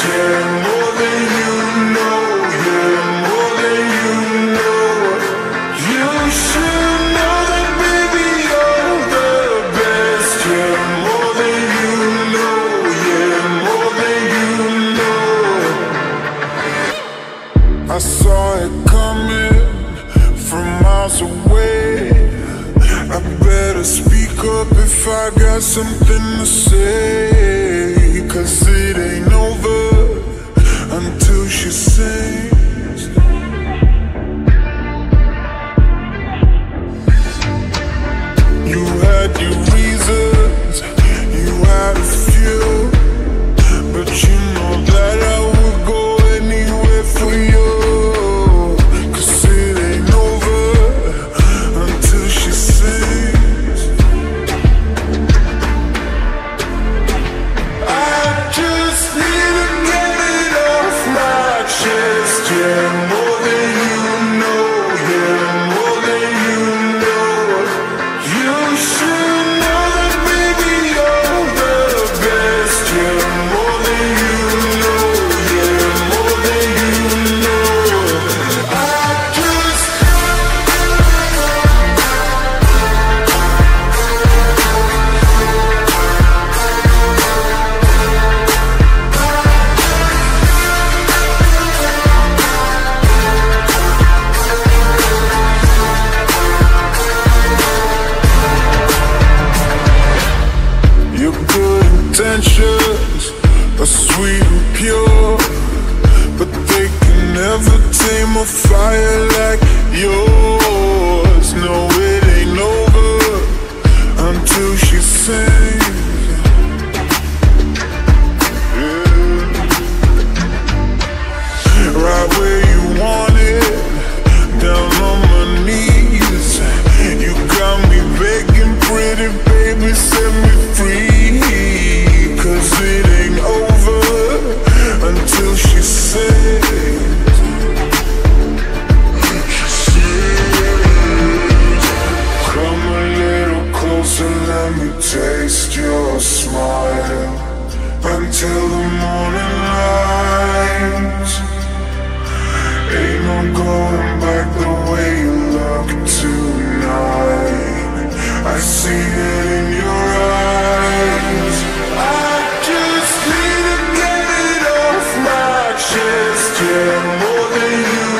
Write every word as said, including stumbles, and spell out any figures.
yeah, more than you know, yeah, more than you know. You should know that, baby, you're the best, yeah, more than you know, yeah, more than you know. I saw it coming from miles away. I better speak up if I got something to say, 'cause it ain't over until she sings. You had your reasons, you had a few, but you know that I would go anywhere for you. Intentions are sweet and pure, but they can never tame a fire like yours. No, it ain't over until she sings. Yeah. Right where you want it, down on my knees. You got me begging, pretty baby, set me free. 'Cause it ain't over until she sings. She sings. Come a little closer, let me taste your smile until the morning light. Ain't no going back the way you look tonight. I see it in your eyes. I just need to get it off my chest, yeah, more than you